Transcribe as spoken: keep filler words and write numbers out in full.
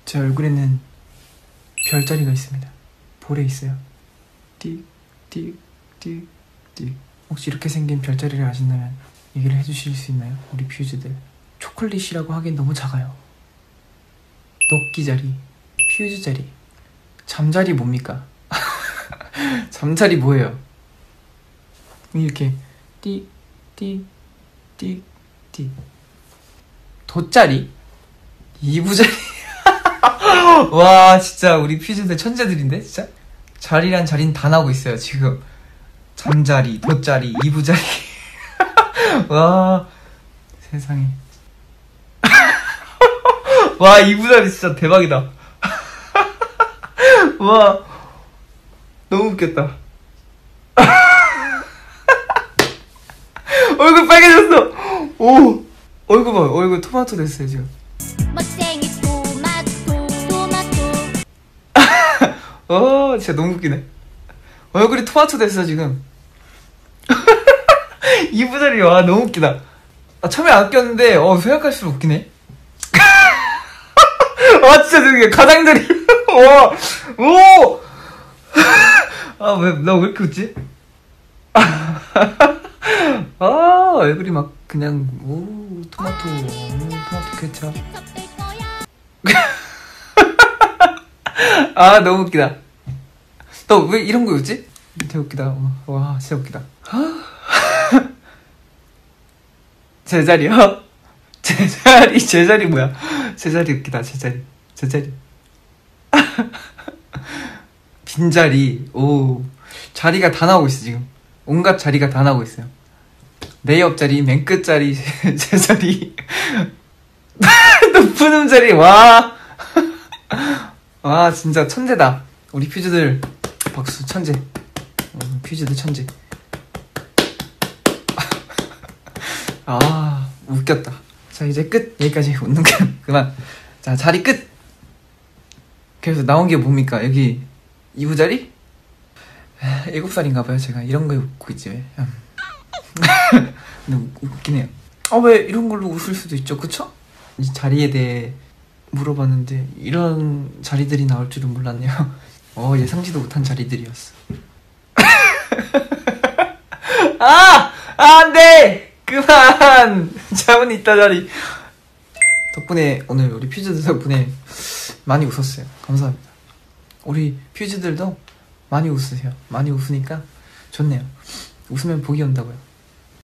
제 얼굴에는 별자리가 있습니다. 볼에 있어요. 띡, 띡, 띡, 띡. 혹시 이렇게 생긴 별자리를 아신다면 얘기를 해주실 수 있나요? 우리 퓨즈들. 초콜릿이라고 하기엔 너무 작아요. 녹기자리, 퓨즈자리. 잠자리 뭡니까? 잠자리 뭐예요? 이렇게 띡, 띡, 띡, 띡. 돗자리? 이부자리. 와, 진짜 우리 퓨즈들 천재들인데 진짜? 자리란 자리는 다 나오고 있어요 지금. 잠자리, 돗자리, 이부자리. 와, 세상에. 와, 이부자리 진짜 대박이다. 와, 너무 웃겼다. 얼굴 빨개졌어. 오, 얼굴 봐, 얼굴 토마토 됐어요 지금. 멋쟁이 토마토 토마토. 어, 진짜 너무 웃기네. 얼굴이 토마토 됐어 지금. 이부자리. 와, 너무 웃기다. 아, 처음에 안 웃겼는데 어, 생각할수록 웃기네. 아, 진짜 저기 가장자리. 와, 오. 아, 왜 나 왜 이렇게 웃지? 아, 얼굴이 막 그냥 오, 토마토, 오, 토마토 케찹. 아, 너무 웃기다. 너 왜 이런 거 웃지? 되게 웃기다. 와, 진짜 웃기다. 제자리요? 제자리, 제자리 뭐야? 제자리 웃기다. 제자리, 제자리. 빈자리. 오, 자리가 다 나오고 있어 지금. 온갖 자리가 다 나오고 있어요. 내 옆자리, 맨 끝자리, 제자리, 높은 음자리. 와, 와, 진짜 천재다. 우리 퓨즈들 박수. 천재. 퓨즈들 천재. 아, 웃겼다. 자, 이제 끝. 여기까지. 웃는 거 그만. 자, 자리 끝. 그래서 나온 게 뭡니까? 여기 이부자리? 일곱 살인가봐요 제가. 이런 거에 웃고 있지 왜. 근데 웃기네요. 아, 왜 이런 걸로 웃을 수도 있죠, 그쵸? 이 자리에 대해 물어봤는데 이런 자리들이 나올 줄은 몰랐네요. 어, 예상치도 못한 자리들이었어. 아! 아, 안 돼! 그만! 잠은 있다 자리. 덕분에, 오늘 우리 퓨즈들 덕분에 많이 웃었어요. 감사합니다. 우리 퓨즈들도 많이 웃으세요. 많이 웃으니까 좋네요. 웃으면 복이 온다고요.